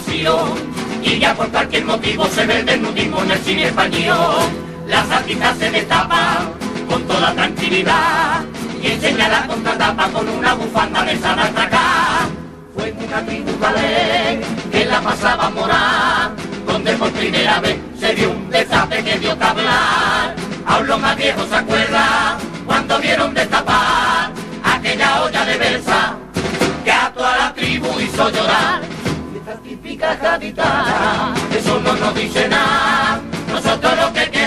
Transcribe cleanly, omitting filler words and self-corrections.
televisión y ya por cualquier motivo se ve el desnudismo en el cine español. Las artistas se destapan con toda tranquilidad y enseña la contratapa con una bufanda de sana atracá. Fue en una tribu ballet que la pasaba morar, donde por primera vez se dio un destape que dio que hablar. Aún los más viejos se acuerdan cuando vieron destapar aquella olla de Versa que a toda la tribu hizo llorar. Y esta típica gaditana, eso no nos dice nada, nosotros lo que